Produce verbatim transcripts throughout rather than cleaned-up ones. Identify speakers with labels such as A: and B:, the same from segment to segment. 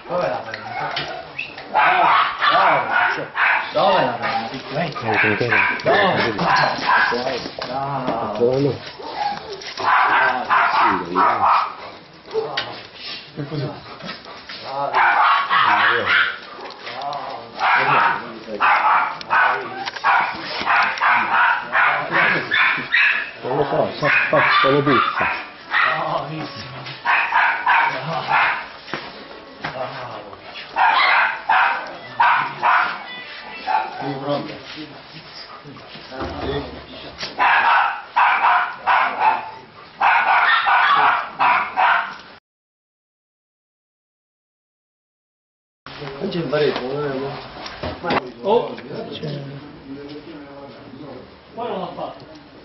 A: Dove la prendi? Dove la prendi? Dove? Dove? Dove? Che cos'è?
B: Non lo so, sa solo puzza.
A: Bravissimo.
C: Sei pronto?
B: Non c'è il baretto, non è?
A: Oh! Poi non l'ha fatto.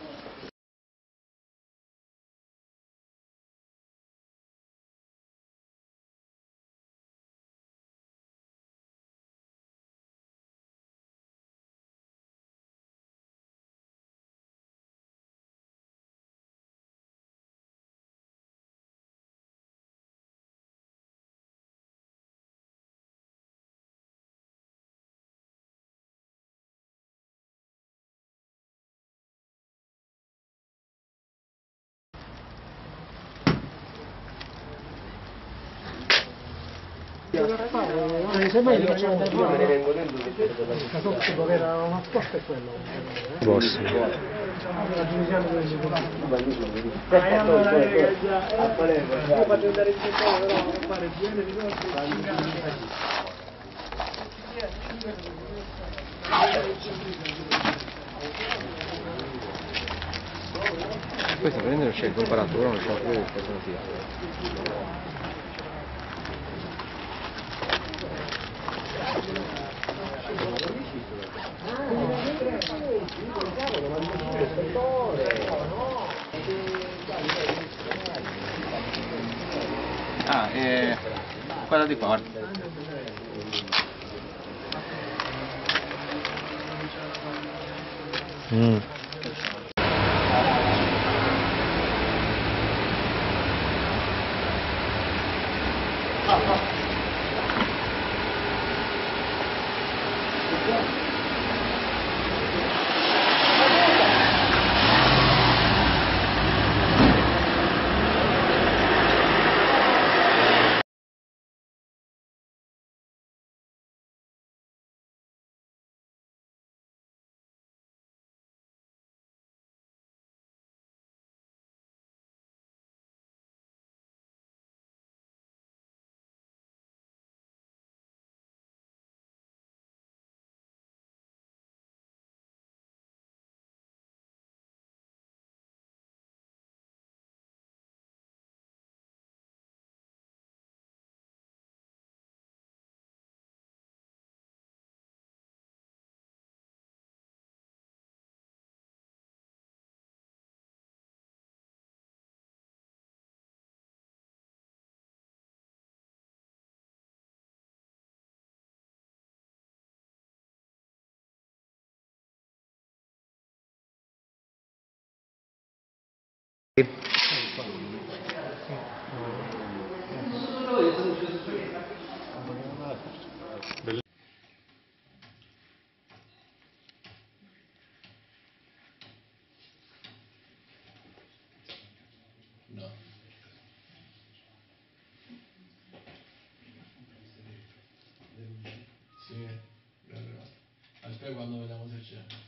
D: Se mai li facciamo da io me ne vengo dentro perché era una scorta è quello.
B: Boss.
D: La tunisiana dove si può
B: Aspetta,
D: allora io faccio andare in città però non fare bene di
B: questo prende non c'è il comparato, però non c'è più il personale.
E: Ah, eh, quella di qua.
B: Mm.
C: No. Sì, aspetta quando vediamo se c'è.